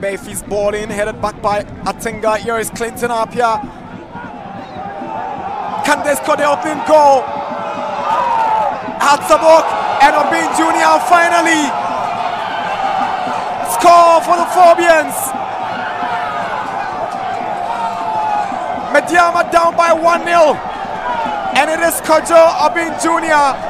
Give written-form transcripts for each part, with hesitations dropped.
Mayfie's ball in, headed back by Atinga. Here is Clinton Apia. Can they score the opening goal? Hatzabok and Obin Jr. finally score for the Phobians. MEDEAMA down by 1-0, and it is Kojo Obin Jr.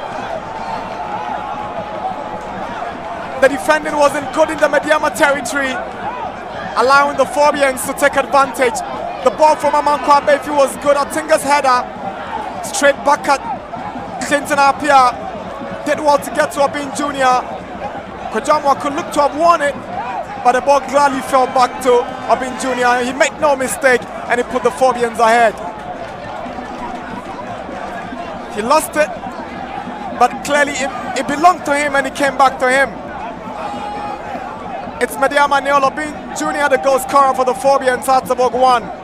The defending wasn't good in the MEDEAMA territory, allowing the Phobians to take advantage. The ball from Amankwa Befi was good. Atinga's header straight back at Clinton Apia. Did well to get to Obin Jr. Kojamwa could look to have won it, but the ball gladly fell back to Obin Jr. He made no mistake, and he put the Phobians ahead. He lost it, but clearly it belonged to him, and it came back to him. It's MEDEAMA 0, Obin Jr. the goal scorer for the Phobia, and Hatzabok 1.